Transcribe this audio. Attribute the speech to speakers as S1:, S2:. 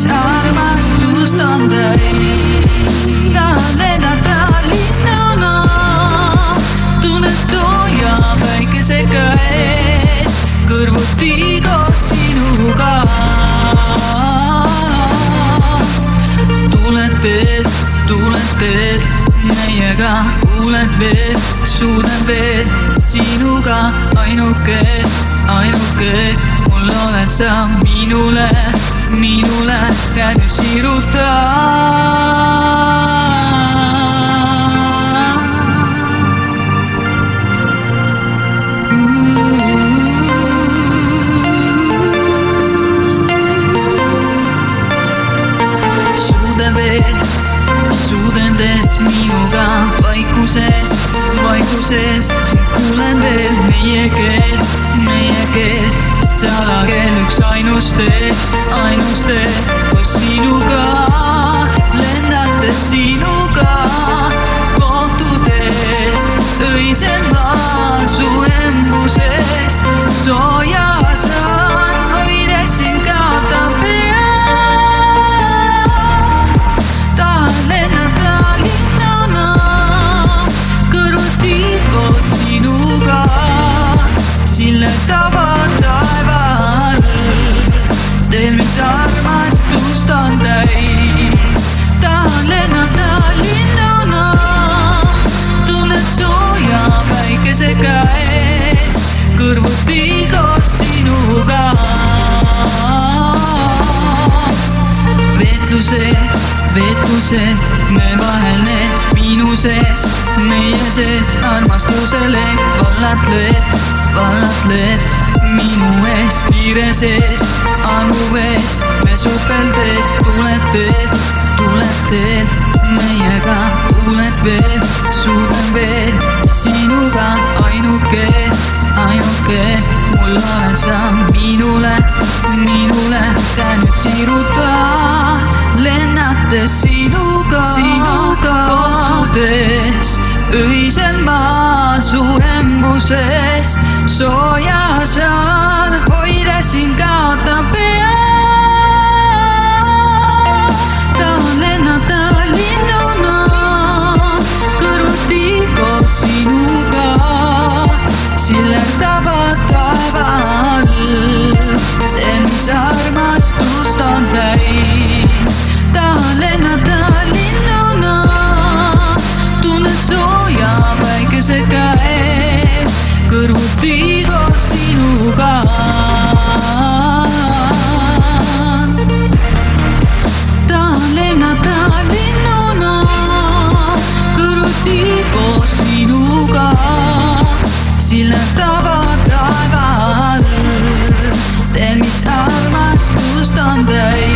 S1: armastust on täis. Tahan lennata linnuna, tunnen sooja päikese käes, kõrvuti koos sinuga. Tulen teed meiega, kuulen veel, suudan veel sinuga. Ainuke, mul oled sa minule käed nüüd siruta. Suudendes minuga vaikuses, kuulen veel meie keel, salakeel üks ainus tee, koos sinuga, lennates sinuga, kohtudes öisel maal su embuses, sooja saan hoides sind kaotan pea. Silletavad taeval, teel mis armastust on täis. Tahan lennata linnuna, tunnen sooja päikese käes, kõrvuti koos sinuga. Veetlused me vahel need minu sees, meie sees armastusele vallatled minu ees, kiire sees, armu vees, me supeldes tuled teed meiega, kuuled veel, suudan veel sinuga. Ainuke, mul oled sa minule käed nüüd siruta. Lennates sinuga, kohtudes öisel maal su embuses, sooja saan hoides sind kaotan pea. Tahan lennata linnuna, kõrvuti koos sinuga, silletavad taeval, teen mis armastust on täis. Tahan lennata linnuna, tunnen sooja päikese käes, kõrvuti koos sinuga. Tahan lennata linnuna, kõrvuti koos sinuga, silletavad taeval, teen mis armastust on täis.